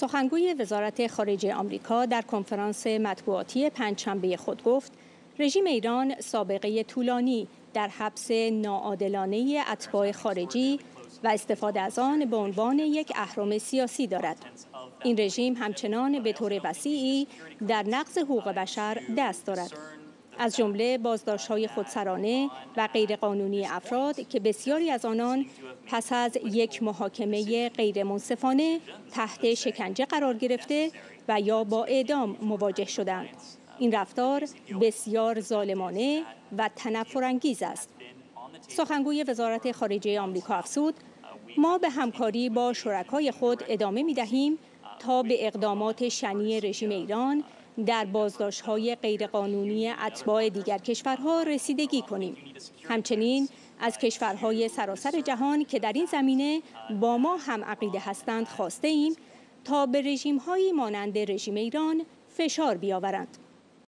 سخنگوی وزارت خارجه آمریکا در کنفرانس مطبوعاتی پنجشنبه خود گفت رژیم ایران سابقه طولانی در حبس ناعادلانه اتباع خارجی و استفاده از آن به عنوان یک اهرم سیاسی دارد. این رژیم همچنان به طور وسیعی در نقض حقوق بشر دست دارد، از جمله بازداشت‌های خودسرانه و غیرقانونی افراد که بسیاری از آنان پس از یک محاکمه غیرمنصفانه تحت شکنجه قرار گرفته و یا با اعدام مواجه شدند. این رفتار بسیار ظالمانه و تنفرانگیز است. سخنگوی وزارت خارجه آمریکا افزود: ما به همکاری با شرکای خود ادامه می‌دهیم تا به اقدامات شنیع رژیم ایران در بازداشت‌های غیرقانونی اتباع دیگر کشورها رسیدگی کنیم. همچنین از کشورهای سراسر جهان که در این زمینه با ما هم عقیده هستند خواسته ایم تا به رژیم‌هایی مانند رژیم ایران فشار بیاورند.